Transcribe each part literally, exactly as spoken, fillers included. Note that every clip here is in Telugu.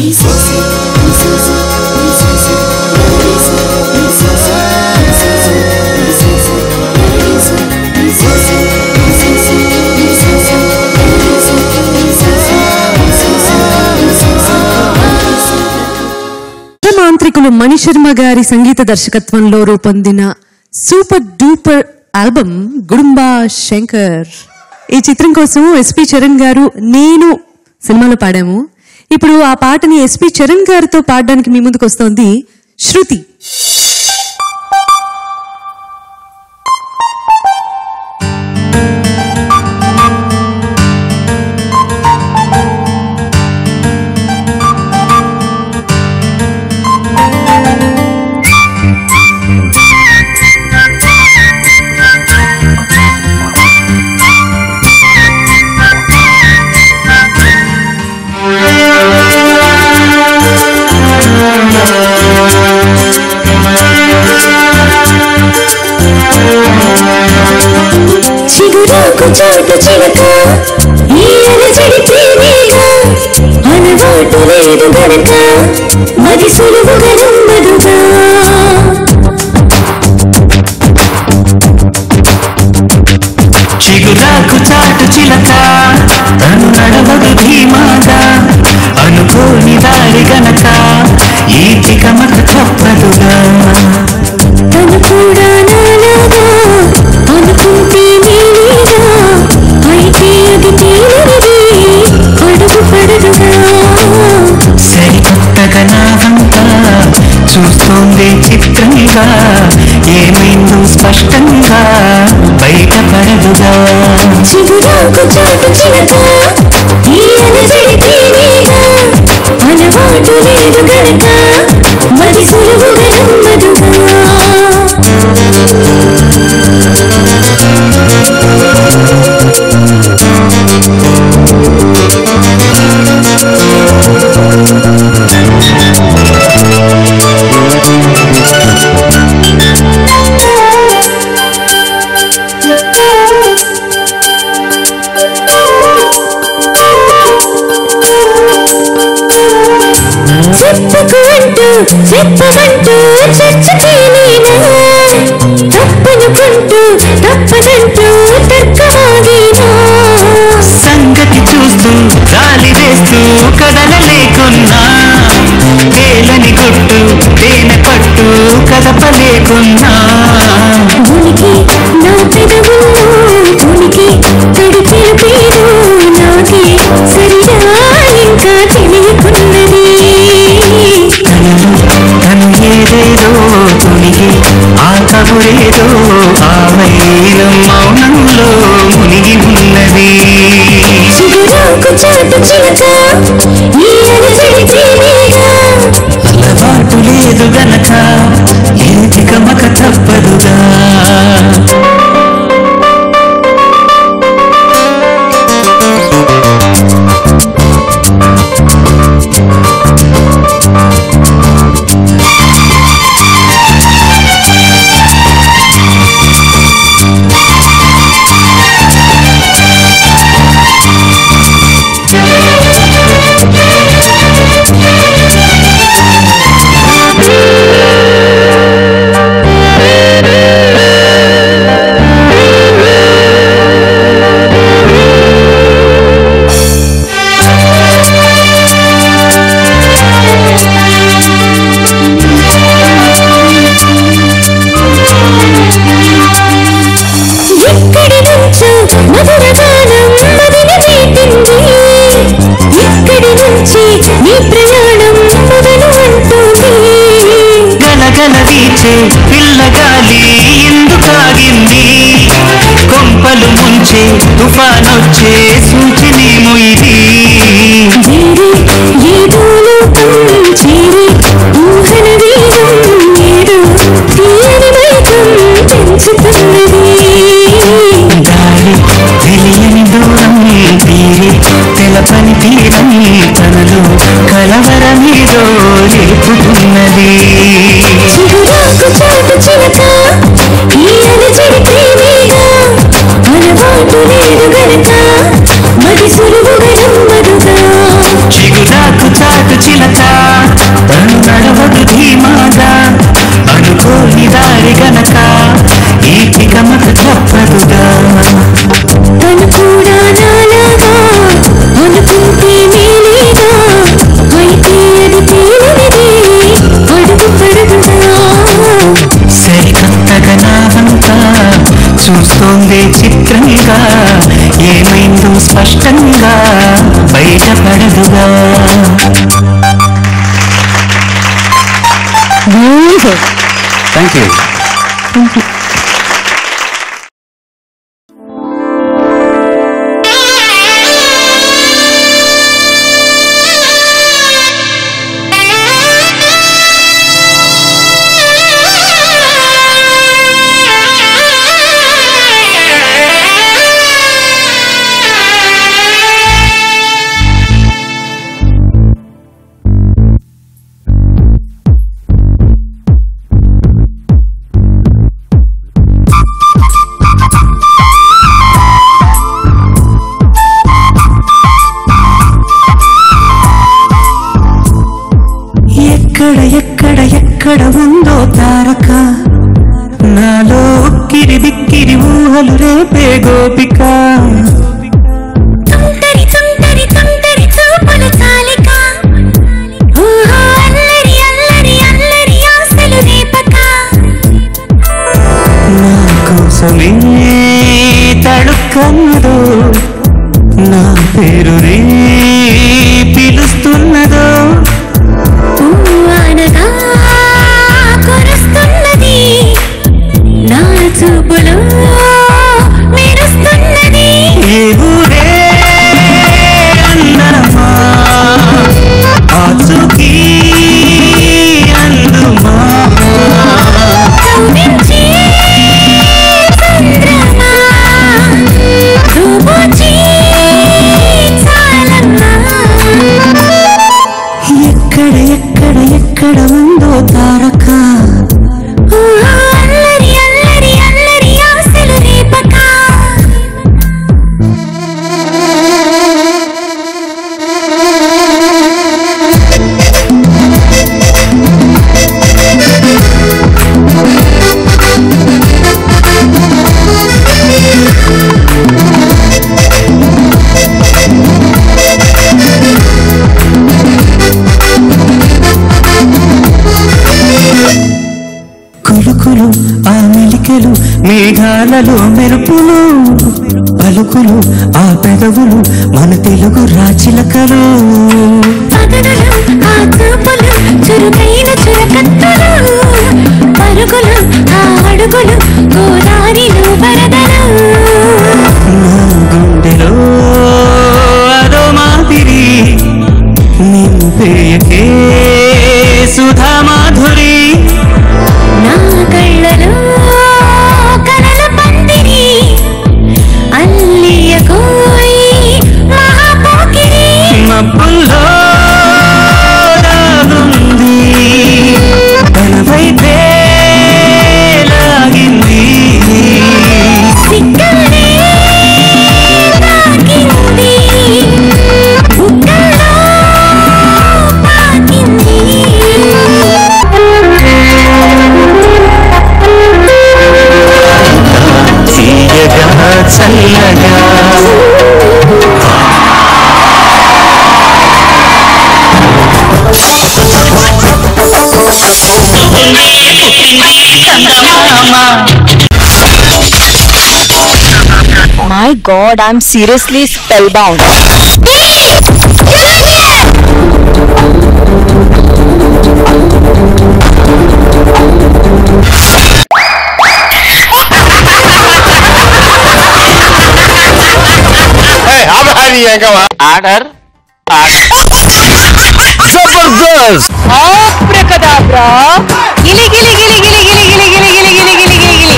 మాంత్రికులు మణిశర్మ గారి సంగీత దర్శకత్వంలో రూపొందిన super duper album Gudumba Shankar. ఈ చిత్రం కోసం ఎస్పి చరణ్ గారు నేను సినిమాలో పాడాము. ఇప్పుడు ఆ పాటని ఎస్పి చరణ్ గారితో పాడడానికి మీ ముందుకు వస్తోంది శృతి. చాటు చిలక ఈయన చెడితేనేగా అలవాటు లేదు గనక మది సులువుగా నమ్మదుగా చిగురాకు చాటు చిలక తను నడవదు ధీమాగా అనుకోని దారి గనక ఈ తికమక తప్పదుగా తను కూడా నాలాగా అనుకుంటే నేనేగా అయితే అది తేలినది అడుగు పడదుగా సరికొత్తగా నా వంట చూస్తోంది చిత్రంగా ఏమైందో స్పష్టంగా బయటపడదుగా చిగురాకు చాటు చిలక ఈయన చెడితేనేగా అలవాటు లేదు గనక మది సులువుగా నమ్మదుగా చెప్పుకుంటూ చెప్పమంటూ చర్చకేనేనా తప్పనుకుంటూ తప్పనంటూ తర్కమాగేనా సంగతి చూస్తూ గాలి వేస్తూ కదలలేకున్నా వేలని గుట్టు తేనె పట్టు కదపలేకున్నా ఉనికి నా పెదవుల్లో ఉనికి తడిపిన పేరు నాకే సరిగా ఇంకా తెలియకున్నది తను ఏదేదో తునిగి ఆ కబురేదో ఆ వైరం మౌనంలో మునిగి ఉన్నది చిగురాకు చాటు చిలక ఈయన చెడితేనేగా అలవాటు లేదు గనక ఏది కమక తప్పదుగా ఇక్కడి నుంచో మధుర గానం మదిని మీటింది ఇక్కడి నుంచి నీ ప్రయాణం మొదలు అంటుంది గలగల వీచే పిల్లగాలి ఎందుకాగింది కొంపలు ముంచే తుఫానొచ్చే సూచనేమో ఇది వేరే ఏదో లోకం చేరి ఊహన వేగం ఏదో తీయని మైకం పెంచుతున్నది దారి తెలియని దూరం తీరి తెలపని తీరం తనలో కలవరమేదో రేపుతున్నది చిగురాకు చాటు చిలక ఈయన చెడితేనేగా అలవాటు లేదు గనక మది సులువుగా నమ్మదుగా చిగురాకు చాటు చిలక తీరదుగా. Thank you. Thank you. ఎక్కడ ఎక్కడ ఎక్కడ ఉందో తారక, నాలో కిరి బిక్కిరి ఊహలు రేపే గోపిక. తుంటరి తుంటరి తుంటరి చూపుల చాలిక, ఊహో అల్లరి అల్లరి అల్లరి ఆశలు రేపక. నా కోసమే తడుక్కన్నదో, నా పేరు రే పిలుస్తున్నదో. పూవానగా కురుస్తున్నది, నా చూపులో మెరుస్తున్నది. ఏ ఊరే అందరమా, ఆచూకీ అందుమా. కవ్వించే చంద్రమా, దూబూచి చాలమ్మా. ఎక్కడ ఎక్కడ ఎక్కడ ఉందో తారక, ఊహో అల్లరి అల్లరి అల్లరి ఆశలు రేపక. కులుకులు ఆ మెలికలు, మేఘాలలో మెరుపులు, పలుకులు ఆ పెదవులు, మన తెలుగు రాచిలకలు. పదనులు ఆ చూపులు, చురుకైన చురకత్తులు, పరుగులు ఆ అడుగులు, గోదారిలో వరదలు. నా గుండెలో అదో మాదిరి నింపేయకే సుధా మాధురి. నా కళ్ళలో కలల పందిరి, అల్లియ కోయి మహాపోకిరి. మబ్బుల్లో దాగుంది, తన వైపే లాగింది. సిగ్గలే తాకింది, బుగ్గల్లో పాకింది. తీయగా చల్లగా My God, I'm seriously spellbound. Order జబర్దస్త్. Abracadabra. Gili gili gili gili gili gili gili gili gili gili gili gili.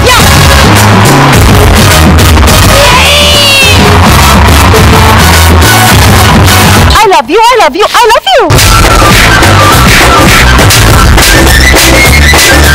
I love you, I love you, I love you.